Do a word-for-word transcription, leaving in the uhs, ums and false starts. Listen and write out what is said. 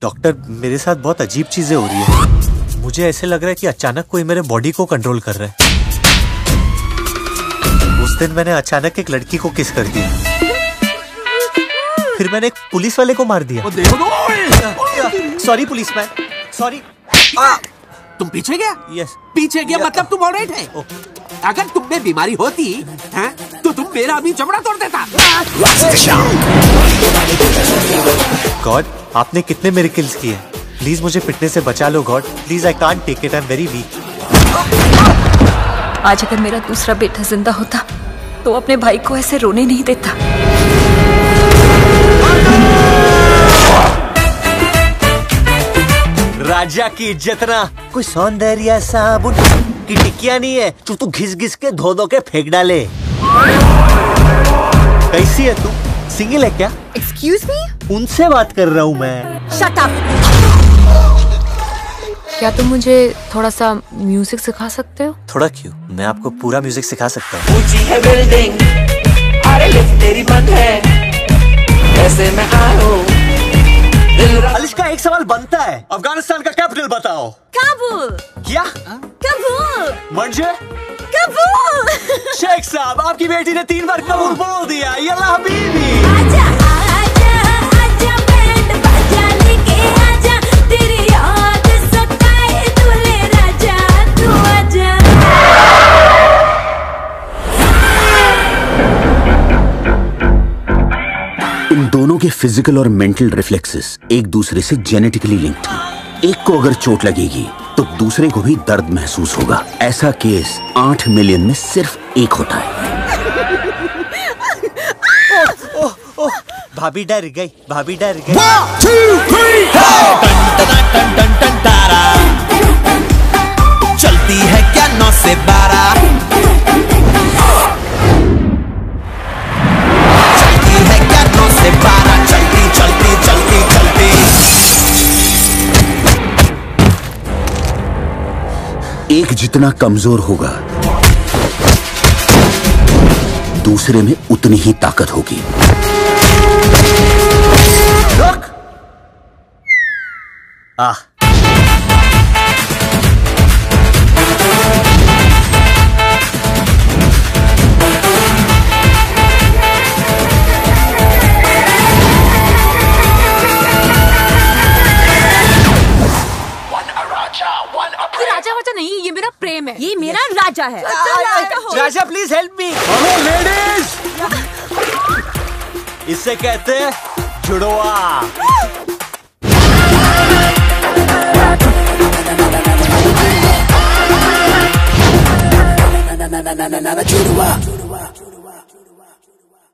Doctor, मेरे साथ बहुत अजीब चीजें हो रही है। मुझे ऐसे लग रहा है कि अचानक कोई मेरे बॉडी को कंट्रोल कर रहा है। उस दिन मैंने अचानक एक लड़की को किस कर दिया, फिर मैंने एक पुलिस वाले को मार दिया। Sorry policeman, sorry. तुम पीछे गया? यस। पीछे गया मतलब तुम ऑलराइट है? अगर तुम में बीमारी होती है तो तुम मेरा भी चमड़ा तोड़ देता। गॉड, आपने कितने मिरेकल्स किए, प्लीज मुझे पिटने से बचा लो god, please, I can't take it, I am very weak. आज अगर मेरा दूसरा बेटा जिंदा होता तो अपने भाई को ऐसे रोने नहीं देता। राजा की इज्जत ना कोई सौंदर्य साबुन की टिकिया नहीं है जो तू घिस घिस के धो धो के फेंक डाले। कैसी है तू, सिंगल है क्या? Excuse me? उनसे बात कर रहा हूँ मैं। Shut up. क्या तुम मुझे थोड़ा सा म्यूजिक सिखा सकते हो? थोड़ा क्यों, मैं आपको पूरा म्यूजिक सिखा सकता हूँ। ऊंची है बिल्डिंग, अरे लिफ्ट तेरी बंद है, ऐसे मैं आऊं। अलिश्का, एक सवाल बनता है, अफगानिस्तान का कैपिटल बताओ। काबुल। क्या? काबुल। मर्जे? काबुल। शेख साहब, आपकी बेटी ने तीन बार कबूल बोल दिया। यल्ला हबीबी। आजा आजा आजा बैंड बजा लेके आजा, तेरी याद सताए दूल्हे राजा, तू आजा। इन दोनों के फिजिकल और मेंटल रिफ्लेक्सेस एक दूसरे से जेनेटिकली लिंक्ड हैं। एक को अगर चोट लगेगी तो दूसरे को भी दर्द महसूस होगा। ऐसा केस आठ मिलियन में सिर्फ एक होता है। ओह ओह ओह, भाभी डर गई, भाभी डर गई। One, two, three, टन टन टन तारा, चलती है क्या नौ से बारह, चलती है क्या नौ से बारह, चलती चलती चलती चलती। एक जितना कमजोर होगा दूसरे में उतनी ही ताकत होगी। रुक। आह, राजा वाजा नहीं, ये मेरा प्रेम है, ये मेरा राजा है। राजा please help me. Hello ladies, इसे कहते हैं जुड़वा। जुड़वा।